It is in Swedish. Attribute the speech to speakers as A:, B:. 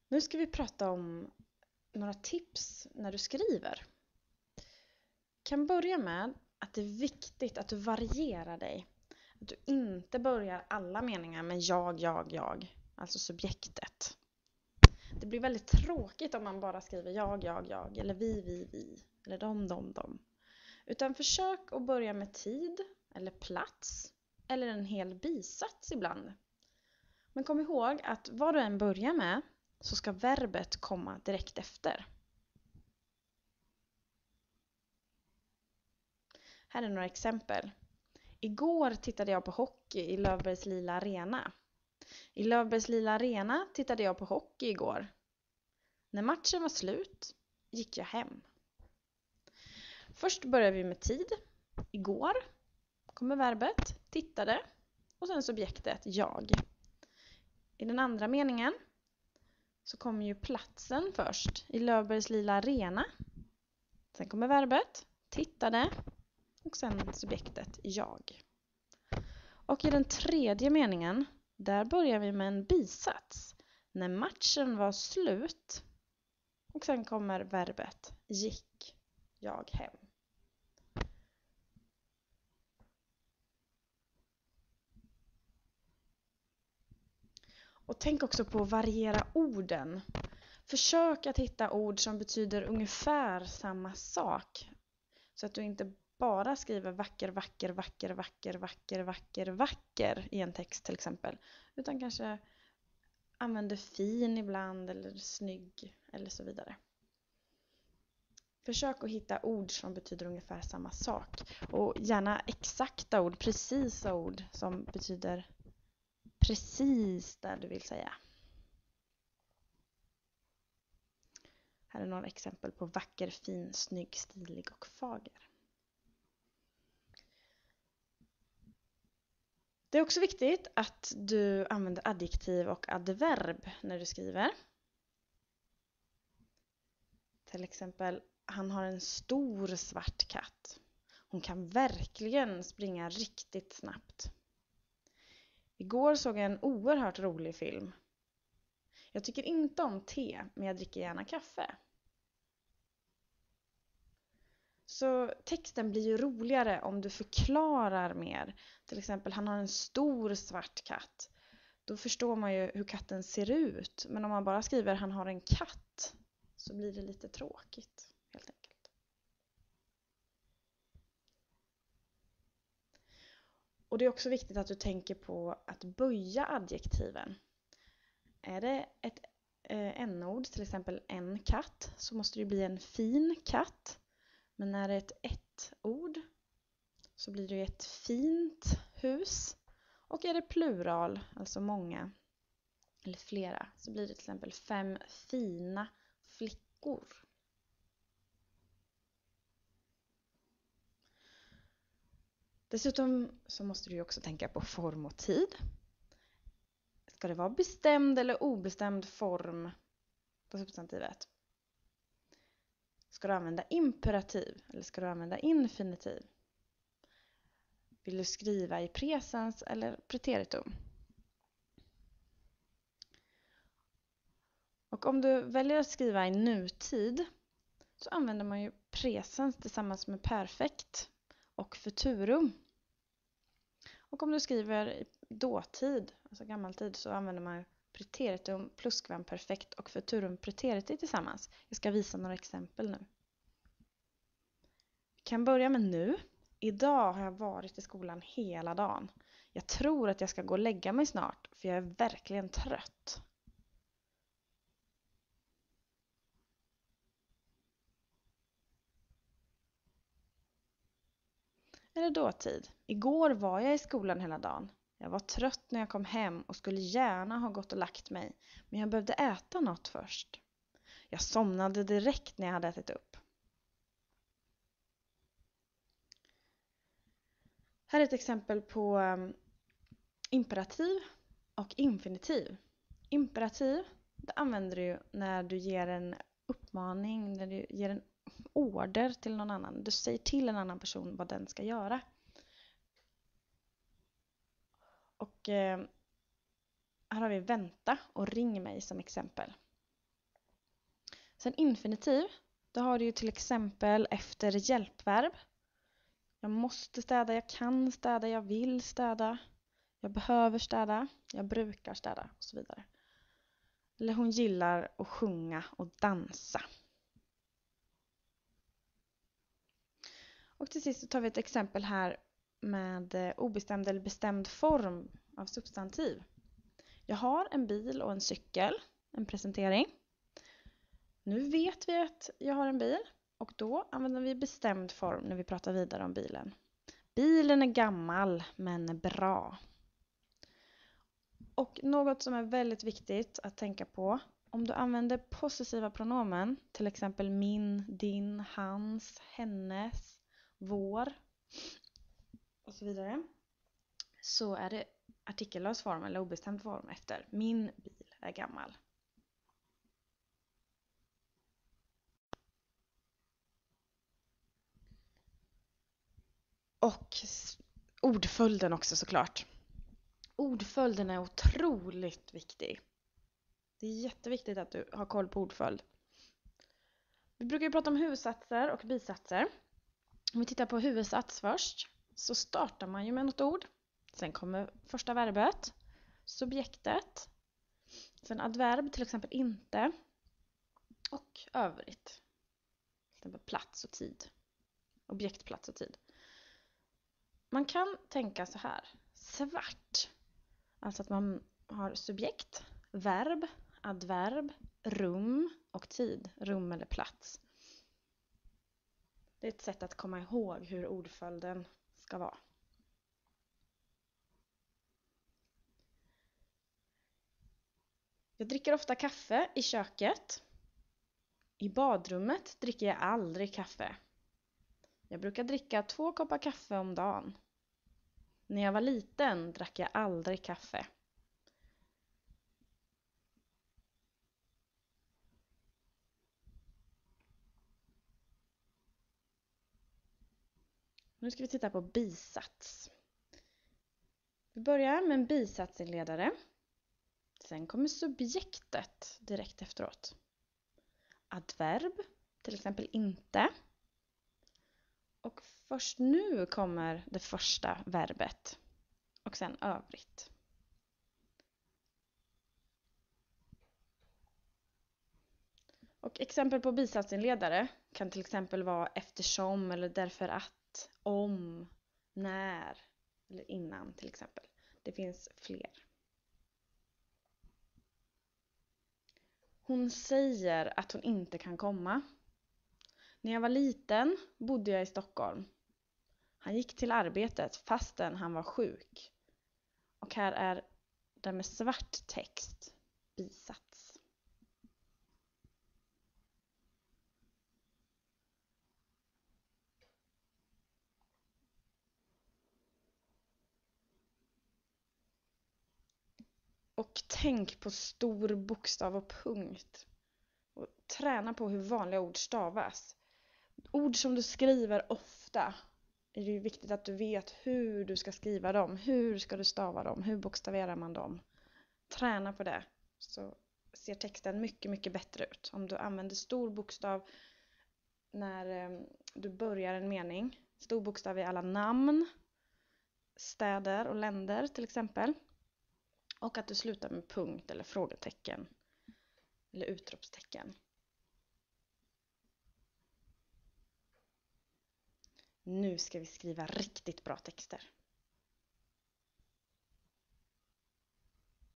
A: Nu ska vi prata om några tips när du skriver. Kan börja med att det är viktigt att du varierar dig. Att du inte börjar alla meningar med jag, alltså subjektet. Det blir väldigt tråkigt om man bara skriver jag, eller vi, eller de. Utan försök att börja med tid eller plats eller en hel bisats ibland. Men kom ihåg att vad du än börjar med så ska verbet komma direkt efter. Här är några exempel. Igår tittade jag på hockey i Löfbergs Lila Arena. I Löfbergs Lila Arena tittade jag på hockey igår. När matchen var slut gick jag hem. Först börjar vi med tid. Igår kommer verbet, tittade och sen subjektet jag. I den andra meningen så kommer ju platsen först. I Löfbergs Lila Arena. Sen kommer verbet, tittade och sen subjektet jag. Och i den tredje meningen, där börjar vi med en bisats. När matchen var slut. Och sen kommer verbet gick jag hem. Och tänk också på att variera orden. Försök att hitta ord som betyder ungefär samma sak. Så att du inte bara skriver vacker i en text till exempel. Utan kanske använder fin ibland eller snygg eller så vidare. Försök att hitta ord som betyder ungefär samma sak. Och gärna exakta ord, precisa ord som betyder precis där du vill säga. Här är några exempel på vacker, fin, snygg, stilig och fager. Det är också viktigt att du använder adjektiv och adverb när du skriver. Till exempel, han har en stor svart katt. Hon kan verkligen springa riktigt snabbt. Igår såg jag en oerhört rolig film. Jag tycker inte om te, men jag dricker gärna kaffe. Så texten blir ju roligare om du förklarar mer. Till exempel, han har en stor svart katt. Då förstår man ju hur katten ser ut. Men om man bara skriver han har en katt så blir det lite tråkigt helt enkelt. Och det är också viktigt att du tänker på att böja adjektiven. Är det ett n-ord, till exempel en katt, så måste det bli en fin katt. Men när det är ett ord så blir det ett fint hus. Och är det plural, alltså många eller flera, så blir det till exempel 5 fina flickor. Dessutom så måste du också tänka på form och tid. Ska det vara bestämd eller obestämd form på substantivet? Ska du använda imperativ eller ska du använda infinitiv? Vill du skriva i presens eller preteritum? Och om du väljer att skriva i nutid så använder man ju presens tillsammans med perfekt och futurum. Och om du skriver i dåtid, alltså gammaltid, så använder man preteritum, plusskvamperfekt och futurum preteritiv tillsammans. Jag ska visa några exempel nu. Vi kan börja med nu. Idag har jag varit i skolan hela dagen. Jag tror att jag ska gå och lägga mig snart för jag är verkligen trött. Eller dåtid. Igår var jag i skolan hela dagen. Jag var trött när jag kom hem och skulle gärna ha gått och lagt mig. Men jag behövde äta något först. Jag somnade direkt när jag hade ätit upp. Här är ett exempel på imperativ och infinitiv. Imperativ, det använder du när du ger en uppmaning, när du ger en order till någon annan. Du säger till en annan person vad den ska göra. Och här har vi vänta och ring mig som exempel. Sen infinitiv, då har du ju till exempel efter hjälpverb. Jag måste städa, jag kan städa, jag vill städa, jag behöver städa, jag brukar städa och så vidare. Eller hon gillar att sjunga och dansa. Och till sist så tar vi ett exempel här med obestämd eller bestämd form av substantiv. Jag har en bil och en cykel, en presentering. Nu vet vi att jag har en bil och då använder vi bestämd form när vi pratar vidare om bilen. Bilen är gammal men bra. Och något som är väldigt viktigt att tänka på, om du använder possessiva pronomen, till exempel min, din, hans, hennes, vår och så vidare, så är det artikellös form eller obestämd form efter min bil är gammal. Och ordföljden också såklart. Ordföljden är otroligt viktig. Det är jätteviktigt att du har koll på ordföljd. Vi brukar ju prata om huvudsatser och bisatser. Om vi tittar på huvudsats först så startar man ju med något ord. Sen kommer första verbet, subjektet. Sen adverb, till exempel inte. Och övrigt. Till exempel plats och tid. Objekt, plats och tid. Man kan tänka så här. Svart. Alltså att man har subjekt, verb, adverb, rum och tid. Rum eller plats. Det är ett sätt att komma ihåg hur ordföljden ska vara. Jag dricker ofta kaffe i köket. I badrummet dricker jag aldrig kaffe. Jag brukar dricka 2 koppar kaffe om dagen. När jag var liten drack jag aldrig kaffe. Nu ska vi titta på bisats. Vi börjar med en bisatsinledare. Sen kommer subjektet direkt efteråt. Adverb, till exempel inte. Och först nu kommer det första verbet. Och sen övrigt. Och exempel på bisatsinledare kan till exempel vara eftersom eller därför att, om, när eller innan till exempel. Det finns fler. Hon säger att hon inte kan komma. När jag var liten bodde jag i Stockholm. Han gick till arbetet fastän han var sjuk. Och här är det med svart text bisats. Och tänk på stor bokstav och punkt. Och träna på hur vanliga ord stavas. Ord som du skriver ofta är det ju viktigt att du vet hur du ska skriva dem. Hur ska du stava dem? Hur bokstaverar man dem? Träna på det. Så ser texten mycket, mycket bättre ut. Om du använder stor bokstav när du börjar en mening. Stor bokstav i alla namn, städer och länder till exempel. Och att du slutar med punkt eller frågetecken eller utropstecken. Nu ska vi skriva riktigt bra texter.